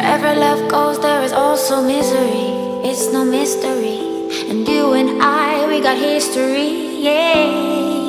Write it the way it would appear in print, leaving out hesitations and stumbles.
Wherever love goes, there is also misery. It's no mystery. And you and I, we got history, yeah.